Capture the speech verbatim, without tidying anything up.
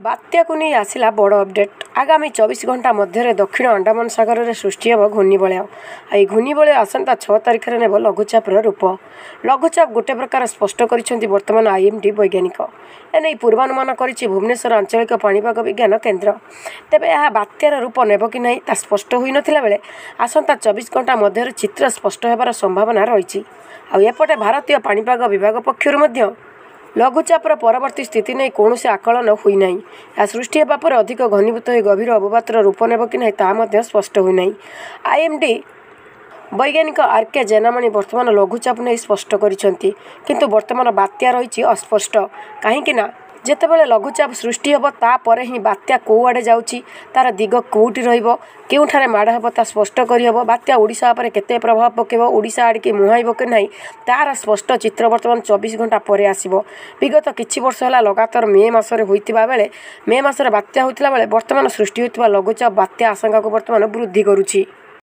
बात्या को नहीं आसला बड़ अपडेट। आगामी चौबीस घंटा मध्य दक्षिण अंडमान सागर में सृष्टि हे घूर्णिबलय। आई घूर्णिबलय आसंता छह तारिख में नेब लघुचापर रूप। लघुचाप गोटे प्रकार स्पष्ट कर बर्तमान आईएमडी वैज्ञानिक एने पूर्वानुमान कर भुवनेश्वर आंचलिक पाणीपाग विज्ञान केन्द्र। तेबे यह बात्यार रूप नेब कि नहीं ता स्पष्ट हो नाला बेले आसंता चौबीस घंटा मध्य चित्र स्पष्ट होबार संभावना रही। आउपटे भारतीय पाणीपाग विभाग पक्षर लघुचापर परवर्ती स्थिति नहीं कौन से आकलन होना। यह सृष्टि होगा पर अधिक घनीभूत हो गभीर अवपातर रूप नेब कि नहीं ता स्पष्ट होना। आईएमडी वैज्ञानिक आरके जेनामणि वर्तमान लघुचाप नहीं स्पष्ट करिसेंती, किंतु वर्तमान बात्या रही अस्पष्ट। कहीं जेतेबेले लघुचाप सृष्टि हे तापर ही बात्या कौ आड़े जाऊँगी तार दिग कौटी रठारे माड़ हे ता स्पष्ट करहब। बात्या ओडिशा पर केते प्रभाव पकेब, ओडिशा आड़े मुहाइब कि नहीं तार स्पष्ट चित्र वर्तमान चौबीस घंटा पर आसब। विगत किछि वर्ष है लगातार मे मसरे होइतिबा बेले मे मसरे बात्या होइतिला बेले वर्तमान सृष्टि होइतिबा लघुचाप बात्या आशंका को वर्तमान वृद्धि करुछि।